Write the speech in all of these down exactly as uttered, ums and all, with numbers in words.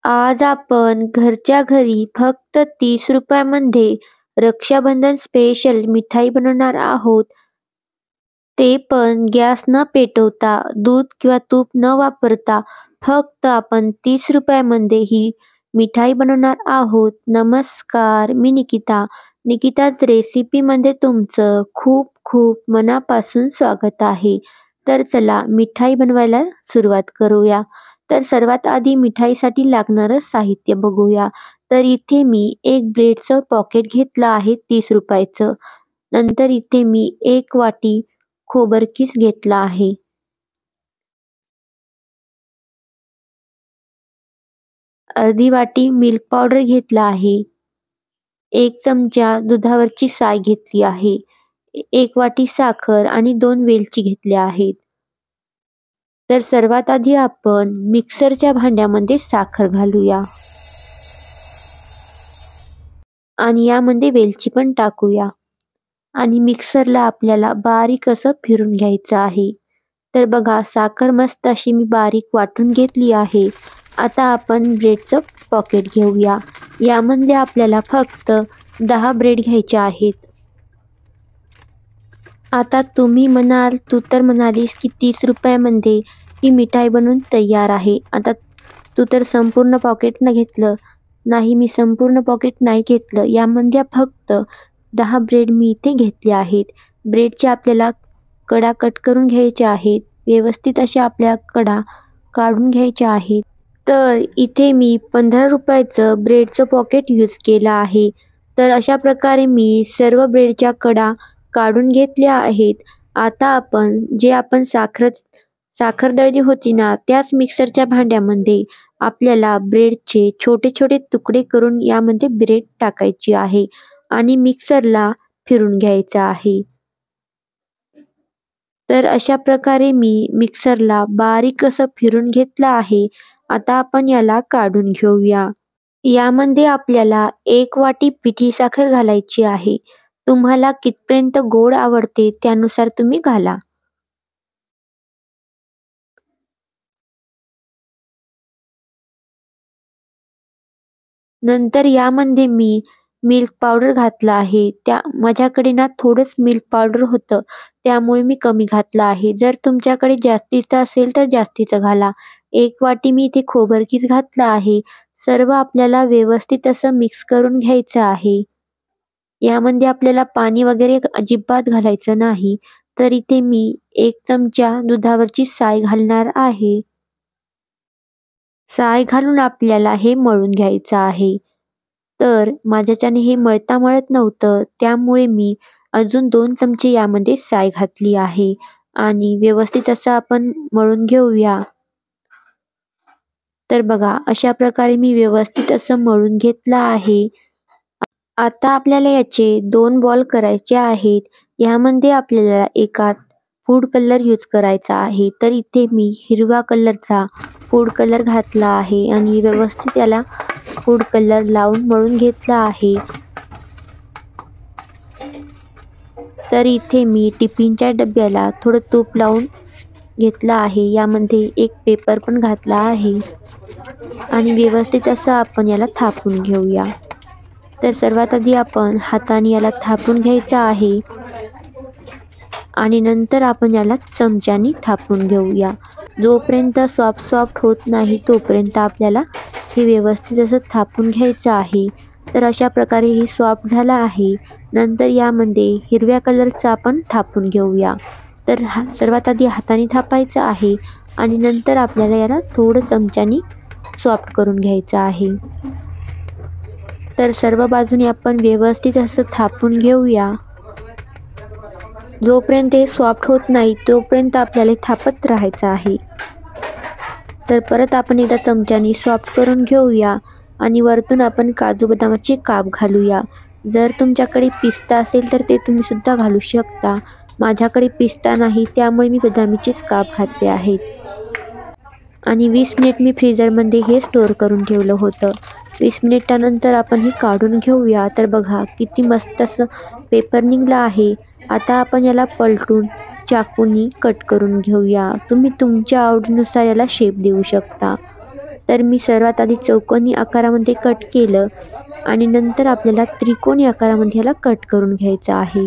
आज आपण घरच्या घरी फक्त तीस रुपयामध्ये रक्षाबंधन स्पेशल मिठाई बनवणार आहोत. ते पण गॅस न पेटवता, दूध किंवा तूप न वापरता फक्त आपण तीस रुपयामध्ये ही मिठाई बनवणार आहोत. नमस्कार, मी निकिता. निकिताज रेसिपीमध्ये तुमचं खूप खूप मनापासून स्वागत आहे. तर चला मिठाई बनवायला सुरुवात करूया. तर सर्वात आधी मिठाईसाठी लागणारं साहित्य बघूया. तर इथे मी एक ब्रेडचं पॉकेट घेतलं आहे तीस रुपयाचं. नंतर इथे मी एक वाटी खोबरकीस घेतला आहे. अर्धी वाटी मिल्क पावडर घेतला आहे. एक चमचा दुधावरची साय घेतली आहे. एक वाटी साखर आणि दोन वेलची घेतल्या आहेत. तर सर्वात आधी आपण मिक्सरच्या भांड्यामध्ये साखर घालूया आणि यामध्ये वेलची पण टाकूया आणि मिक्सरला आपल्याला बारीक असं फिरून घ्यायचं आहे. तर बघा साखर मस्त अशी मी बारीक वाटून घेतली आहे. आता आपण ब्रेडचं पॉकेट घेऊया. यामध्ये आपल्याला फक्त दहा ब्रेड घ्यायचे आहेत. आता तुम्ही म्हणाल, तू तर म्हणालीस की तीस रुपयामध्ये ही मिठाई बनवून तयार आहे. आता तू तर संपूर्ण पॉकेट न घेतलं. नाही, मी संपूर्ण पॉकेट नाही घेतलं. यामध्ये फक्त दहा ब्रेड मी इथे घेतले आहेत. ब्रेडच्या आपल्याला कडा कट करून घ्यायच्या आहेत. व्यवस्थित अशा आपल्या कडा काढून घ्यायच्या आहेत. तर इथे मी पंधरा रुपयाचं ब्रेडचं पॉकेट यूज केलं आहे. तर अशा प्रकारे मी सर्व ब्रेडच्या कडा काढून घेतल्या आहेत. आता आपण जे आपण साखर साखर दळली होती ना, त्याच मिक्सरच्या भांड्यामध्ये आपल्याला ब्रेडचे छोटे छोटे तुकडे करून यामध्ये ब्रेड टाकायची आहे आणि मिक्सरला फिरून घ्यायचं आहे. तर अशा प्रकारे मी मिक्सरला बारीक असं फिरून घेतलं आहे. आता आपण याला काढून घेऊया. यामध्ये आपल्याला एक वाटी पिठी साखर घालायची आहे. तुम्हाला कितपर्यंत गोड आवडते त्यानुसार तुम्ही घाला. नंतर यामध्ये मी मिल्क पावडर घातला आहे. त्या माझ्याकडे ना थोडंच मिल्क पावडर होतं, त्यामुळे मी कमी घातलं आहे. जर तुमच्याकडे जास्तीचं असेल तर जास्तीचं घाला. एक वाटी मी इथे खोबरकीस घातला आहे. सर्व आपल्याला व्यवस्थित असं मिक्स करून घ्यायचं आहे. यामध्ये आपल्याला पाणी वगैरे अजिबात घालायचं नाही. तर इथे मी एक चमचा दुधावरची साय घालणार आहे. साय घालून आपल्याला हे मळून घ्यायचं आहे. तर माझ्याच्याने हे मळता मळत नव्हतं, त्यामुळे मी अजून दोन चमचे यामध्ये साय घातली आहे आणि व्यवस्थित असं आपण मळून घेऊया. तर बघा अशा प्रकारे मी व्यवस्थित असं मळून घेतलं आहे. आता आपल्याला याचे दोन बॉल करायचे आहेत. यामध्ये आपल्याला एकात फूड कलर यूज करायचा आहे. तर इथे मी हिरव्या कलरचा फूड कलर घातला आहे आणि व्यवस्थित याला फूड कलर लावून मळून घेतला आहे. तर इथे मी टिफिनच्या डब्याला थोडं तूप लावून घेतलं आहे. यामध्ये एक पेपर पण घातला आहे आणि व्यवस्थित असं आपण याला थापून घेऊया. तर सर्वात आधी आपण हाताने याला थापून घ्यायचं आहे आणि नंतर आपण याला चमच्याने थापून घेऊया. जोपर्यंत सॉफ्ट सॉफ्ट होत नाही तोपर्यंत आपल्याला हे व्यवस्थित असं थापून घ्यायचं आहे. तर अशा प्रकारे हे सॉफ्ट झालं आहे. नंतर यामध्ये हिरव्या कलरचा आपण थापून घेऊया. तर हा सर्वात आधी हाताने थापायचं आहे आणि नंतर आपल्याला याला थोडं चमच्याने सॉफ्ट करून घ्यायचं आहे. तर सर्व बाजूने आपण व्यवस्थित असं थापून घेऊया. जोपर्यंत हे सॉफ्ट होत नाही तोपर्यंत आपल्याला थापत राहायचं आहे. तर परत आपण एकदा चमच्याने सॉफ्ट करून घेऊया आणि वरतून आपण काजू बदामाचे काप घालूया. जर तुमच्याकडे पिस्ता असेल तर ते तुम्ही सुद्धा घालू शकता. माझ्याकडे पिस्ता नाही, त्यामुळे मी बदामीचेच काप घातले आहेत. आणि वीस मिनिट मी फ्रीजरमध्ये हे स्टोअर करून ठेवलं होतं. वीस मिनिटानंतर आपण हे काढून घेऊया. तर बघा किती मस्त असं पेपर निघलं आहे. आता आपण याला पलटून चाकूनी कट करून घेऊया. तुम्ही तुमच्या आवडीनुसार याला शेप देऊ शकता. तर मी सर्वात आधी चौकोनी आकारामध्ये कट केलं आणि नंतर आपल्याला त्रिकोणी आकारामध्ये ह्याला कट करून घ्यायचं आहे.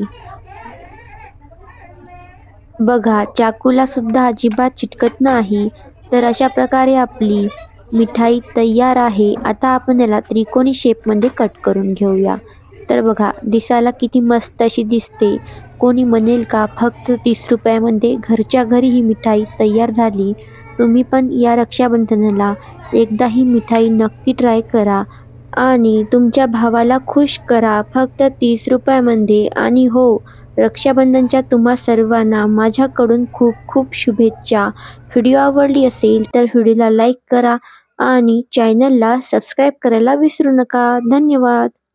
बघा, चाकूला सुद्धा अजिबात चिटकत नाही. तर अशा प्रकारे आपली मिठाई तयार आहे. आता आपण याला त्रिकोणी शेपमध्ये कट करून घेऊया. तर बघा, दिसायला किती मस्त अशी दिसते. कोणी म्हणेल का फक्त तीस रुपयामध्ये घरच्या घरी ही मिठाई तयार झाली. तुम्ही पण या रक्षाबंधनाला एकदा ही मिठाई नक्की ट्राय करा आणि तुमच्या भावाला खुश करा फक्त तीस रुपयामध्ये. आणि हो, रक्षाबंधनच्या तुम्हा सर्वांना माझ्याकडून खूप खूप शुभेच्छा. व्हिडिओ आवडली असेल तर व्हिडिओला लाईक करा आणि चॅनलला सबस्क्राईब करायला विसरू नका. धन्यवाद.